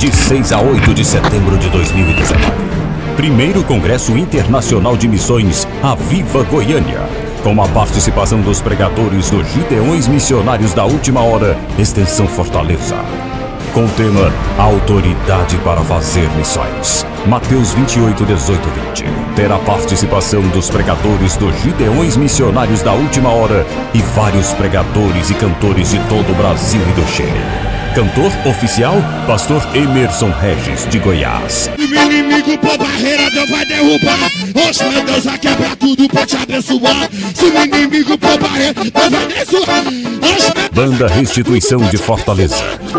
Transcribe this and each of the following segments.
de 6 a 8 de setembro de 2019. Primeiro Congresso Internacional de Missões Aviva Goiânia, com a participação dos pregadores dos Gideões Missionários da Última Hora, Extensão Fortaleza. Com o tema Autoridade para Fazer Missões. Mateus 28, 18, 20. Terá participação dos pregadores dos Gideões Missionários da Última Hora e vários pregadores e cantores de todo o Brasil e do Chile. Cantor oficial, Pastor Emerson Regis, de Goiás. O inimigo por barreira, Deus vai derrubar. Oxe, meu Deus vai quebrar tudo pra te abençoar. Se o inimigo por barreira, Deus vai abençoar. Banda Restituição de Fortaleza.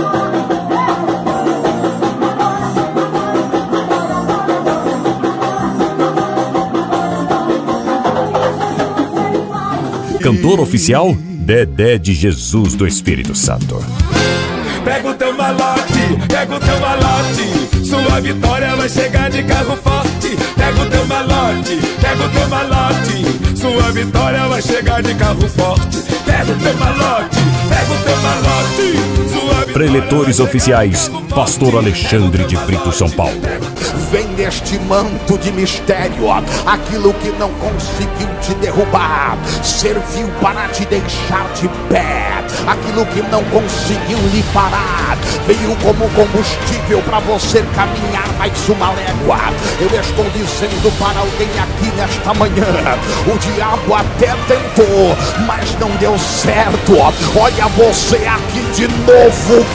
Cantor oficial, Dedé de Jesus do Espírito Santo. Pega o teu malote, pega o teu malote, sua vitória vai chegar de carro forte. Pega o teu malote, pega o teu malote, sua vitória vai chegar de carro forte. Pega o teu malote, pega o teu malote, sua vitória. Preletores oficiais, Pastor Alexandre de Brito, São Paulo. Vem neste manto de mistério, aquilo que não conseguiu te derrubar, serviu para te deixar de pé, aquilo que não conseguiu lhe parar, veio como combustível para você caminhar mais uma légua. Eu estou dizendo para alguém aqui nesta manhã, o diabo até tentou, mas não deu certo. Olha você aqui de novo,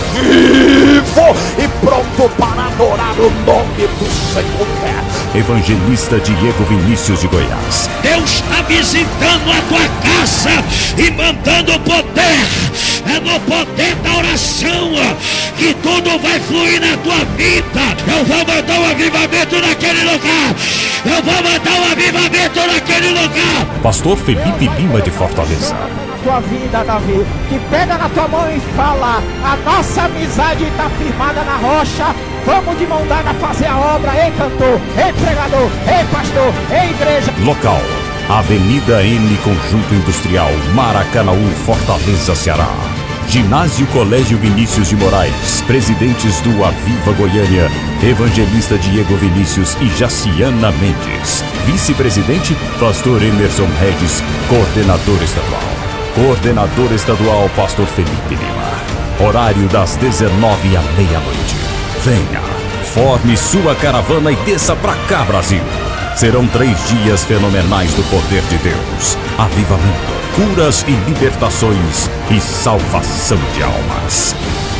vivo e pronto para adorar o nome do Senhor. Evangelista Diego Vinícius de Goiás. Deus está visitando a tua casa e mandando poder. É no poder da oração que tudo vai fluir na tua vida. Eu vou mandar um avivamento naquele lugar. Eu vou mandar um avivamento naquele lugar. Pastor Felipe Lima de Fortaleza. Tua vida, Davi, que pega na tua mão e fala: a nossa amizade está firmada na rocha. Vamos de mão dada fazer a obra. Ei cantor, ei pregador, ei pastor, ei igreja. Local: Avenida M, Conjunto Industrial, Maracanaú, Fortaleza, Ceará. Ginásio Colégio Vinícius de Moraes. Presidentes do Aviva Goiânia, Evangelista Diego Vinícius e Jaciana Mendes. Vice-presidente, Pastor Emerson Regis, coordenador estadual. Coordenador estadual, Pastor Felipe Lima. Horário das 19h à meia-noite. Venha, forme sua caravana e desça pra cá, Brasil. Serão 3 dias fenomenais do poder de Deus. Avivamento, curas e libertações e salvação de almas.